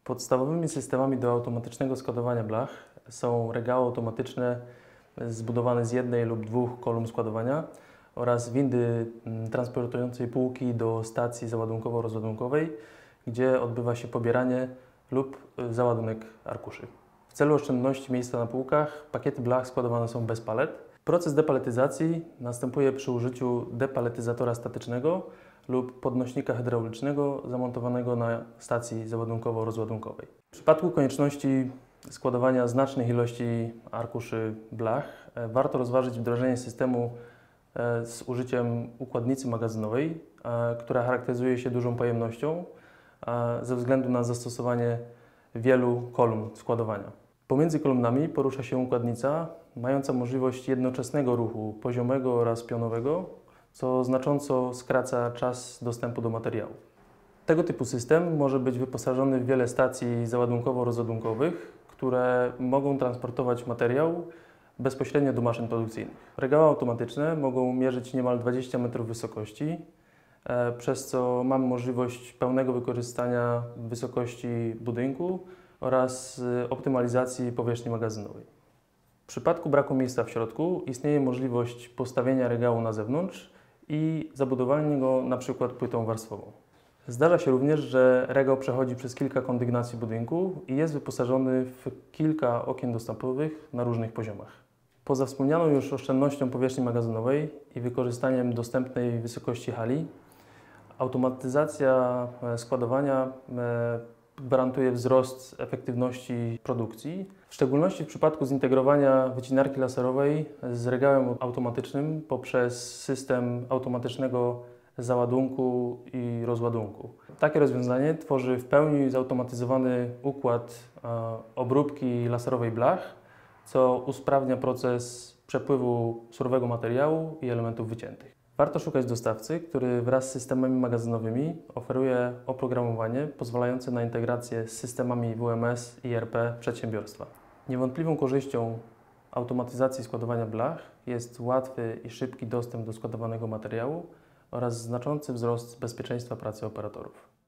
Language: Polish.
Podstawowymi systemami do automatycznego składowania blach są regały automatyczne zbudowane z jednej lub dwóch kolumn składowania oraz windy transportującej półki do stacji załadunkowo-rozładunkowej, gdzie odbywa się pobieranie lub załadunek arkuszy. W celu oszczędności miejsca na półkach pakiety blach składowane są bez palet. Proces depaletyzacji następuje przy użyciu depaletyzatora statycznego lub podnośnika hydraulicznego zamontowanego na stacji załadunkowo-rozładunkowej. W przypadku konieczności składowania znacznych ilości arkuszy blach warto rozważyć wdrożenie systemu z użyciem układnicy magazynowej, która charakteryzuje się dużą pojemnością ze względu na zastosowanie wielu kolumn składowania. Pomiędzy kolumnami porusza się układnica mająca możliwość jednoczesnego ruchu poziomego oraz pionowego, co znacząco skraca czas dostępu do materiału. Tego typu system może być wyposażony w wiele stacji załadunkowo-rozładunkowych, które mogą transportować materiał bezpośrednio do maszyn produkcyjnych. Regały automatyczne mogą mierzyć niemal 20 metrów wysokości, przez co mamy możliwość pełnego wykorzystania wysokości budynku oraz optymalizacji powierzchni magazynowej. W przypadku braku miejsca w środku istnieje możliwość postawienia regału na zewnątrz i zabudowania go np. płytą warstwową. Zdarza się również, że regał przechodzi przez kilka kondygnacji budynku i jest wyposażony w kilka okien dostępowych na różnych poziomach. Poza wspomnianą już oszczędnością powierzchni magazynowej i wykorzystaniem dostępnej wysokości hali, automatyzacja składowania gwarantuje wzrost efektywności produkcji, w szczególności w przypadku zintegrowania wycinarki laserowej z regałem automatycznym poprzez system automatycznego załadunku i rozładunku. Takie rozwiązanie tworzy w pełni zautomatyzowany układ obróbki laserowej blach, co usprawnia proces przepływu surowego materiału i elementów wyciętych. Warto szukać dostawcy, który wraz z systemami magazynowymi oferuje oprogramowanie pozwalające na integrację z systemami WMS i ERP przedsiębiorstwa. Niewątpliwą korzyścią automatyzacji składowania blach jest łatwy i szybki dostęp do składowanego materiału oraz znaczący wzrost bezpieczeństwa pracy operatorów.